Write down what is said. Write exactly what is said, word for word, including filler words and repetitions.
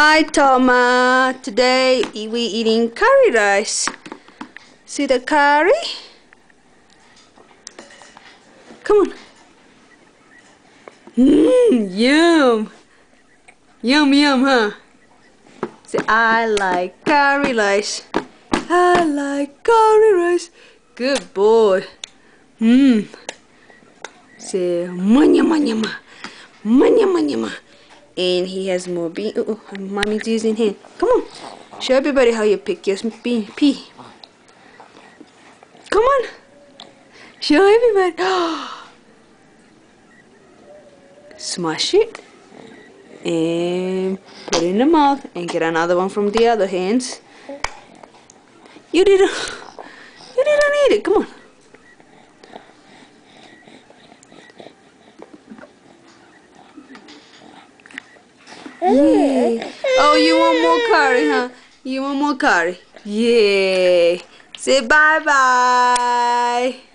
Hi, Tomah. Today we eating curry rice. See the curry? Come on. Mmm, yum. Yum, yum, huh? Say, I like curry rice. I like curry rice. Good boy. Mmm. Say, manya, manya, ma. Manya, manya, ma. And he has more bean. Oh, oh, mommy's using hand. Come on. Show everybody how you pick your bean pea. Come on. Show everybody. Smash it. And put it in the mouth. And get another one from the other hands. You didn't. You didn't eat it. Come on. Yay. Oh, you want more curry, huh? You want more curry? Yay. Say bye-bye.